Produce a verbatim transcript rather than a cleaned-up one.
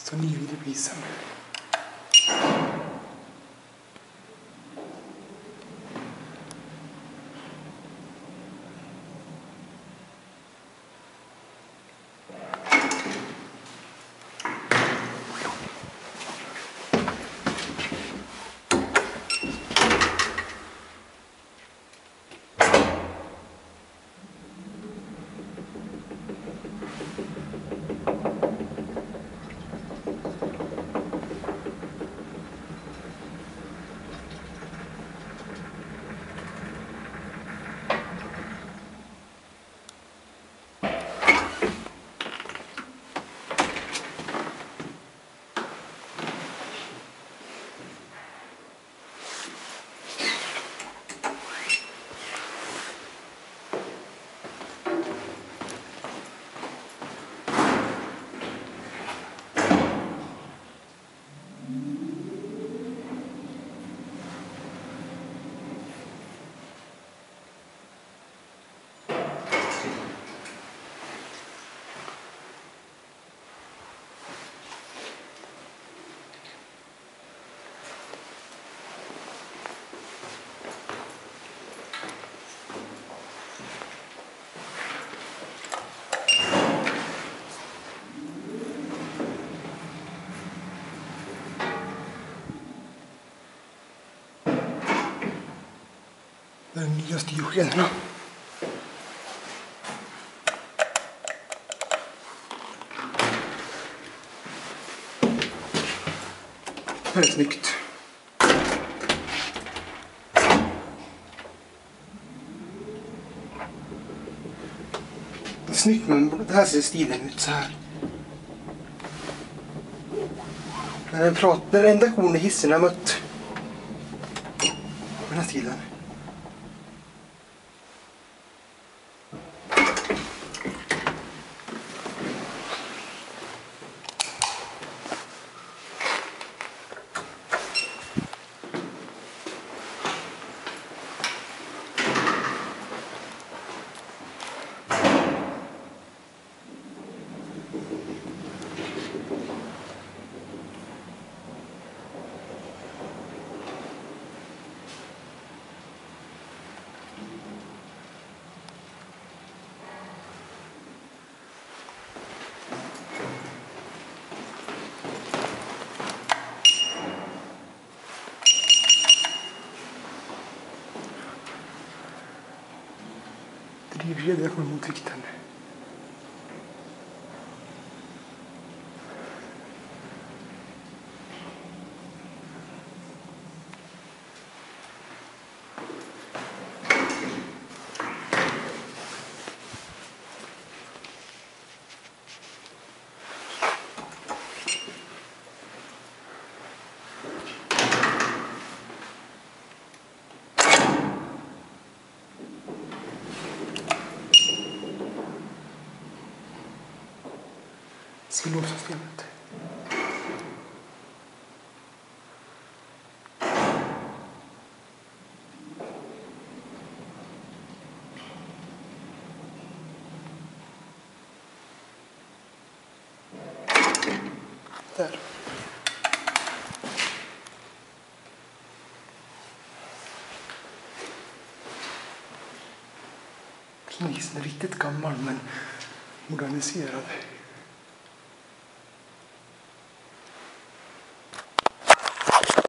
Så ny vill det bli sen. De nya styrskenorna. Väldigt snyggt. Det är snyggt, men det här ser stilen ut så här. När den, pratar, den enda kon i hissen jag mött på den här stilen. Drivkedja kommer mot vikten. Silossystemet. Där. Hissen är riktigt gammal men moderniserad.